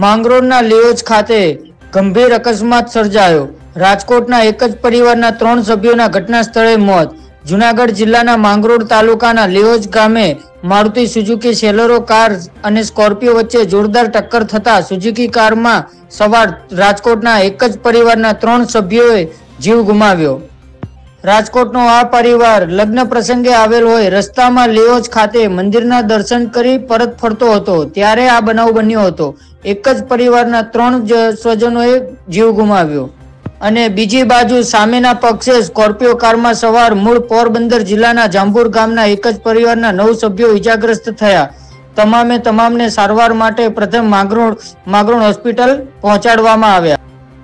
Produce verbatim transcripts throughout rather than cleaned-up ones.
માંગરોળના લીઓજ ખાતે ગંભીર અકસ્માત સર્જાયો। રાજકોટના એક જ પરિવારના ત્રણ સભ્યોના ઘટના સ્થળે મોત। જૂનાગઢ જિલ્લાના માંગરોળ તાલુકાના લીઓજ ગામે મારુતિ સુઝુકી સેલેરો કાર અને સ્કોર્પિયો વચ્ચે જોરદાર ટક્કર થતા સુઝુકી કારમાં સવાર રાજકોટના એક જ પરિવારના ત્રણ સભ્યોએ જીવ ગુમાવ્યો। રાજકોટનો આ પરિવાર લગ્ન પ્રસંગે આવેલ હોય રસ્તામાં લીઓજ ખાતે મંદિરના દર્શન કરી પરત ફરતો હતો ત્યારે આ બનાવ બન્યો હતો। એક જ પરિવારના ત્રણ સ્વજનોએ જીવ ગુમાવ્યો અને બીજી બાજુ સામેના પક્ષે સ્કોર્પિયો કારમાં સવાર મૂળ પોરબંદર જિલ્લાના જાંબુર ગામના એક જ પરિવારના નવ સભ્યો ઇજાગ્રસ્ત થયા। તમામે તમામને સારવાર માટે પ્રથમ માંગરોળ માંગરોળ હોસ્પિટલ પહોંચાડવામાં આવ્યા।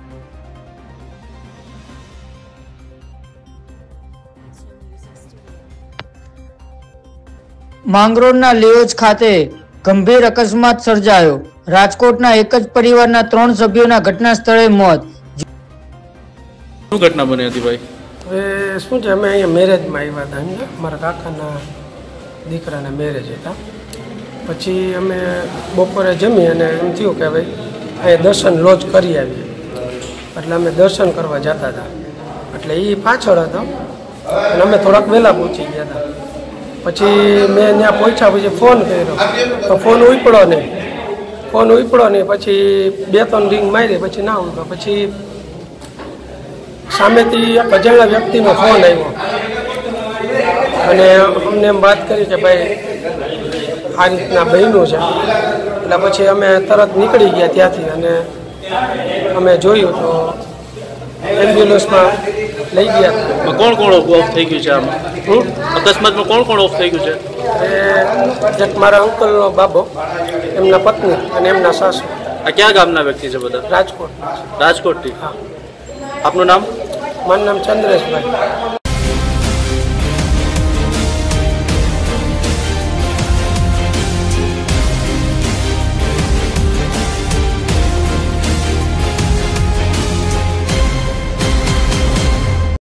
માંગરોળના લીઓજ ખાતે ગંભીર અકસ્માત સર્જાયો। રાજકોટના એક જ પરિવારના ત્રણ સભ્યોના ઘટના સ્થળે મોત। શું ઘટના બની હતી ભાઈ? હવે શું છે, અમે અહીંયા મેરેજમાં આવ્યા હતા સમજ્યા, મારા કાકાના દીકરાના મેરેજ હતા। પછી અમે બપોરે જમી અને એમ થયું કે ભાઈ અહીંયા દર્શન લોજ કરી આવીએ, એટલે અમે દર્શન કરવા જતા હતા। એટલે એ પાછળ હતો અને અમે થોડાક વહેલા પહોંચી ગયા હતા। પછી મેં ત્યાં પહોંચ્યા પછી ફોન કર્યો તો ફોન ઉપડ્યો નહીં ફોન ઉપડ્યો નહીં પછી બે ત્રણ રિંગ મારી પછી ના ઉપડ્યો। પછી સામેથી એક અજાણ્યા વ્યક્તિનો ફોન આવ્યો અને અમને એમ વાત કરી કે ભાઈ આ રીતના બન્યું છે। એટલે પછી અમે તરત નીકળી ગયા ત્યાંથી અને અમે જોયું તો એમ્બ્યુલન્સમાં લઈ ગયા। કોણ કોણ ઓફ થઈ ગયું છે આમાં? અકસ્માતમાં કોણ કોણ ઓફ થઈ ગયું છે? એ એક મારા અંકલનો બાબો, એમના પત્ની અને એમના સાસુ। આ ક્યાં ગામના વ્યક્તિ છે બધા? રાજકોટ। રાજકોટથી? હા। આપનું નામ? મારું નામ ચંદ્રેશભાઈ।